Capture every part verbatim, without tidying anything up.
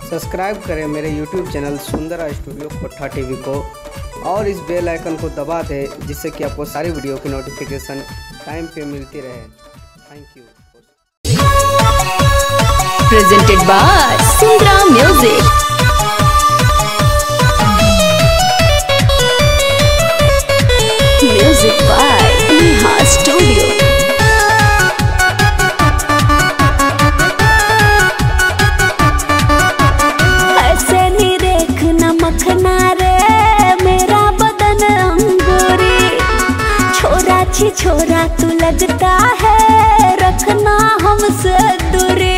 Subscribe करें मेरे YouTube channel Sundra studio Kotha TV को और इस बेल आइकन को दबा दें जिससे कि आपको सारी वीडियो की नोटिफिकेशन टाइम पे मिलती रहे। Thank you. Presented by Sundra Music. Music by Neha Studio. ऐसे नहीं देखना मखना रे मेरा बदन अंगूरी, छोरा छी छोरा तू लगता है रखना हमसे दूरी।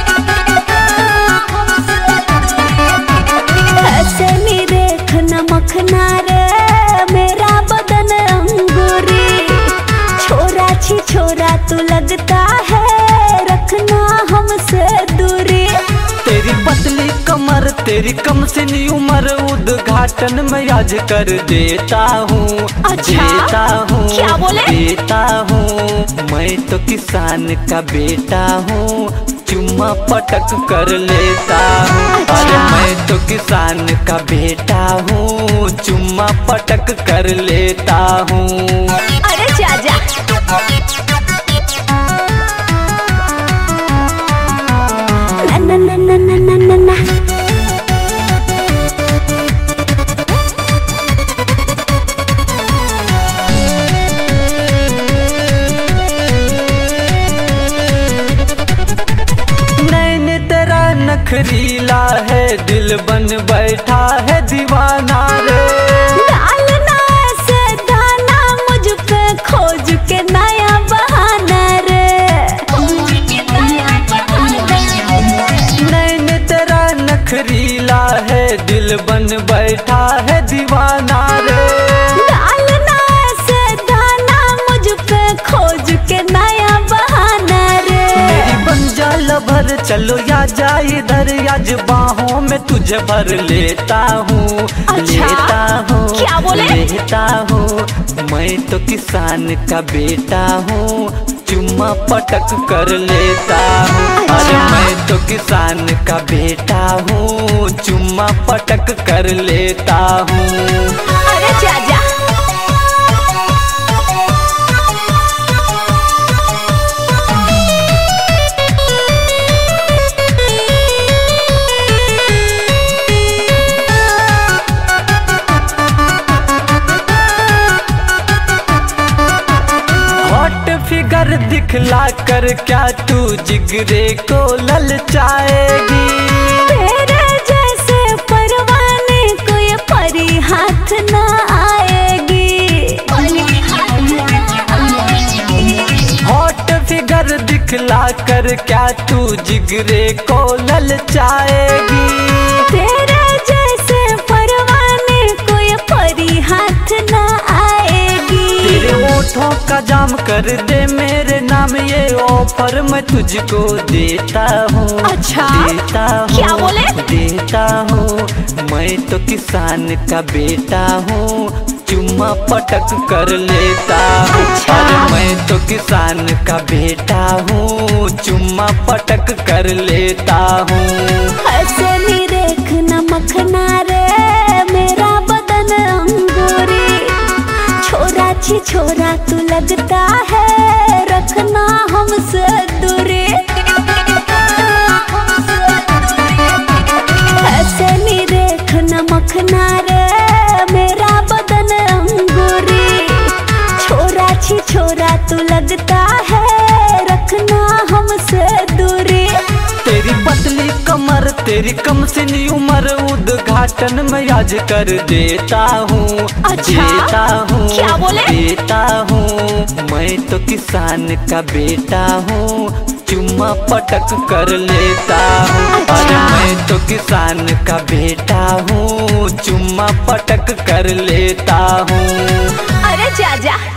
ऐसे नहीं देखना मखना रे मेरा बदन अंगूरी, छोरा छी छोरा तू लगता है रखना हमसे दूरी। तेरी पतली कमर तेरी कम सिनी उम्र उद्घाटन में आज कर देता हूँ। अच्छा? देता हूँ क्या बोले? देता हूँ मैं तो किसान का बेटा हूँ, चुम्मा पटक कर लेता हूँ। अच्छा? अरे मैं तो किसान का बेटा हूँ, चुम्मा पटक कर लेता हूँ। अरे जा जा। ना ना ना ना ना ना ना। नैन तेरा नखरीला है दिल बन बैठा है दीवाना रे। डालना ऐसे दाना मुझ पे खोज के नया बहाना रे। नैन तेरा नखरीला है दिल बन बैठा है दीवाना रे। डालना ऐसे दाना मुझ पे खोज के नया बहाना रे। मेरी बन जा लभर चलो या जा इधर, आज बाहों में तुझे भर लेता हूँ। अच्छा? लेता हूँ क्या बोले? लेता हूँ मैं तो किसान का बेटा हूँ, चुम्मा पटक कर लेता हूँ। अच्छा? अरे मैं तो किसान का बेटा हूँ, चुम्मा पटक कर लेता हूँ। अरे जा जा। हॉट फिगर दिखला कर क्या तू जिगरे को ललचाएगी। तेरे जैसे परवाने को ये परी हाथ ना आएगी। हॉट फिगर दिखला कर क्या तू जिगरे को ललचाएगी। तेरे जैसे परवाने को ये परी हाथ ना आएगी। तेरे ओठों का जाम कर दे मेरे नाम, ये ऑफर मैं तुझको देता हूँ। अच्छा? देता हूँ क्या बोले? देता हूँ मैं तो किसान का बेटा हूँ, चुम्मा पटक कर लेता हूँ। अच्छा? अरे मैं तो किसान का बेटा हूँ, चुम्मा पटक कर लेता हूँ। ऐसे नहीं देखना मखना रे मेरा बदन अंगूरी, छोरा छी छोरा तू लगता है रखना हमसे दूरी। ऐसे नहीं देखना मखना रे मेरा बदन अंगूरी, छोरा छी छोरा तू लगता है रखना हमसे दूरी। तेरी पतली कमर तेरी कम सिनी उम्र उद्घाटन में आज कर देता हूँ। अच्छा? देता हूँ क्या बोले? देता हूँ मैं तो किसान का बेटा हूँ, चुम्मा पटक कर लेता हूँ। अच्छा? अरे मैं तो किसान का बेटा हूँ, चुम्मा पटक कर लेता हूँ। अरे जा जा।